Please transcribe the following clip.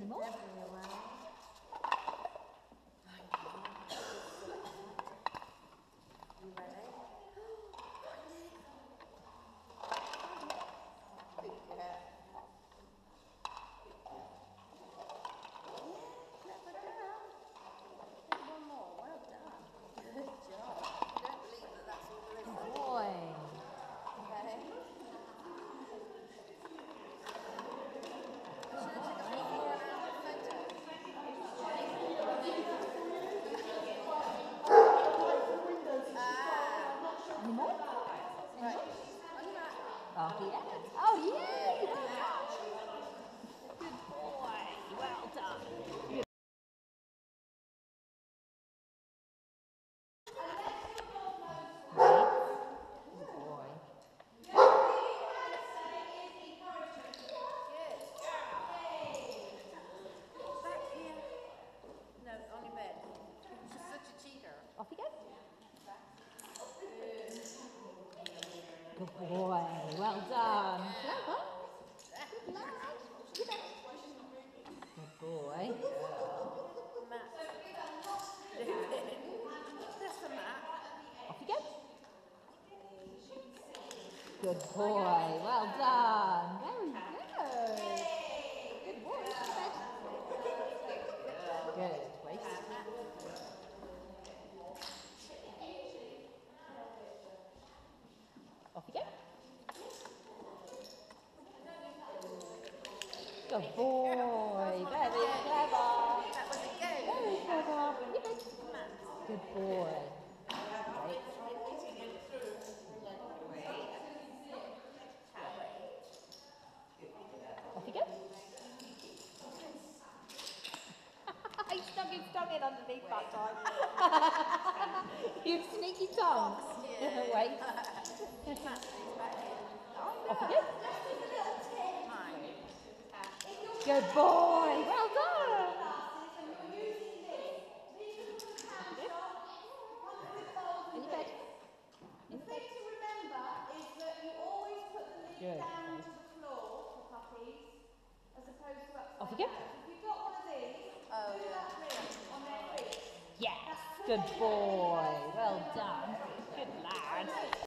Any more? You ready? Oh, yeah. Oh, yeah. Good boy. Well done. Good. Good boy. Back here. No, on your bed. She's such a cheater. Off you go. Good boy. Well done. Clever. Good lad. Good boy. Mat. That's the mat. Off you go. Good boy. Well done. Very good. Good boy. Good. Wait. Off you go. Good boy. Very clever. That was a go. Very clever. You go. Good boy. Wait. Off you go. He stuck his tongue in underneath that time. You sneaky tongue. Wait. Off you go. Good boy. Well done. In your bed. In your bed. To remember is that you always put the lid Good. down to the floor for puppies, as opposed to upside Off you go. down. If you've got one of these, do that here on their feet. Yes. Good boy. Well done. Good lad.